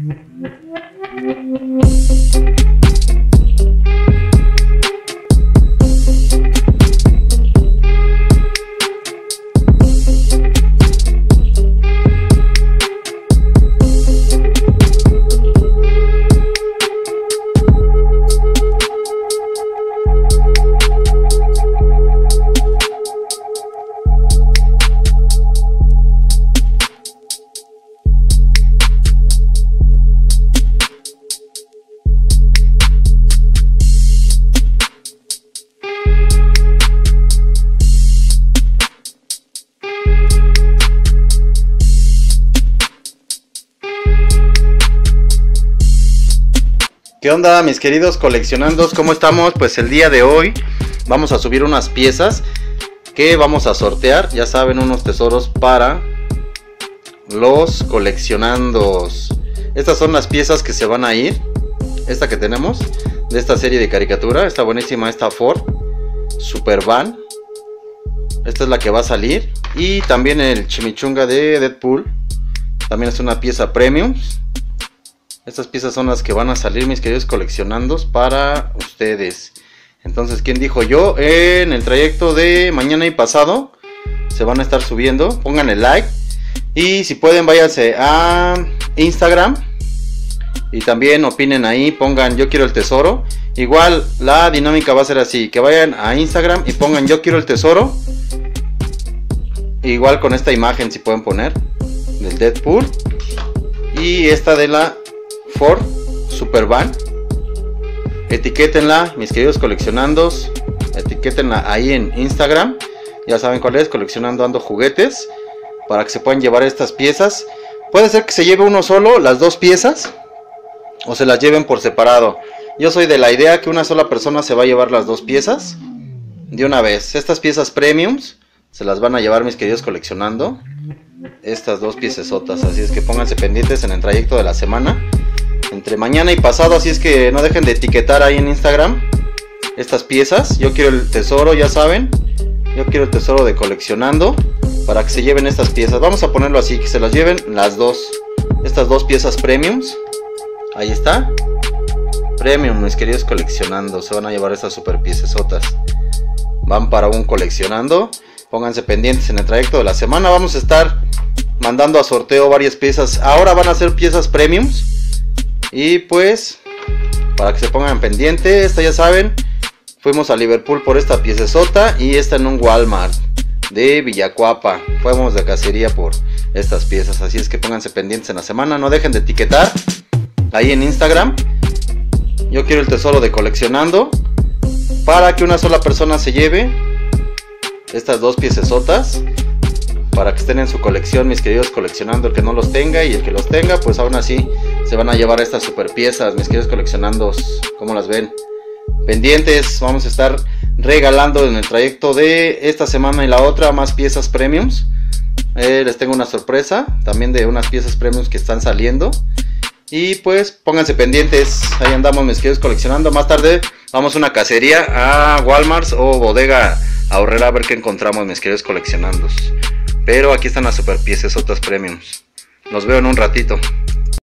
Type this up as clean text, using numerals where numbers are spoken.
¿Qué onda, mis queridos coleccionandos? ¿Cómo estamos? Pues el día de hoy vamos a subir unas piezas que vamos a sortear. Ya saben, unos tesoros para los coleccionandos. Estas son las piezas que se van a ir. Esta que tenemos de esta serie de caricatura. Está buenísima esta Ford Super Van. Esta es la que va a salir. Y también el Chimichunga de Deadpool. También es una pieza premium. Estas piezas son las que van a salir, mis queridos coleccionandos, para ustedes. Entonces, ¿quién dijo yo? En el trayecto de mañana y pasado se van a estar subiendo. Pongan el like. Y si pueden, váyanse a Instagram. Y también opinen ahí. Pongan yo quiero el tesoro. Igual la dinámica va a ser así. Que vayan a Instagram y pongan yo quiero el tesoro. Igual con esta imagen si pueden poner. Del Deadpool. Y esta de la Ford Super Van. Etiquétenla, mis queridos coleccionandos. Etiquétenla ahí en Instagram. Ya saben cuál es, Coleccionando Ando Juguetes. Para que se puedan llevar estas piezas. Puede ser que se lleve uno solo, las dos piezas, o se las lleven por separado. Yo soy de la idea que una sola persona se va a llevar las dos piezas de una vez. Estas piezas premiums se las van a llevar, mis queridos coleccionando. Estas dos piecesotas. Así es que pónganse pendientes en el trayecto de la semana. Entre mañana y pasado, así es que no dejen de etiquetar ahí en Instagram estas piezas. Yo quiero el tesoro, ya saben. Yo quiero el tesoro de Coleccionando. Para que se lleven estas piezas. Vamos a ponerlo así, que se las lleven las dos. Estas dos piezas premiums. Ahí está. Premium, mis queridos coleccionando. Se van a llevar estas super piecesotas. Van para un Coleccionando. Pónganse pendientes en el trayecto de la semana. Vamos a estar mandando a sorteo varias piezas. Ahora van a ser piezas premiums. Y pues, para que se pongan pendientes, esta ya saben, fuimos a Liverpool por esta piecesota y esta en un Walmart de Villacuapa. Fuimos de cacería por estas piezas, así es que pónganse pendientes en la semana. No dejen de etiquetar ahí en Instagram. Yo quiero el tesoro de Coleccionando. Para que una sola persona se lleve estas dos piecesotas. Para que estén en su colección, mis queridos coleccionando. El que no los tenga y el que los tenga, pues aún así se van a llevar estas super piezas, mis queridos coleccionandos. ¿Cómo las ven? Pendientes, vamos a estar regalando en el trayecto de esta semana y la otra más piezas premiums. Les tengo una sorpresa también de unas piezas premiums que están saliendo. Y pues pónganse pendientes, ahí andamos, mis queridos coleccionando. Más tarde vamos a una cacería a Walmart o Bodega Aurrera a ver qué encontramos, mis queridos coleccionandos. Pero aquí están las super piezas otras premiums. Los veo en un ratito.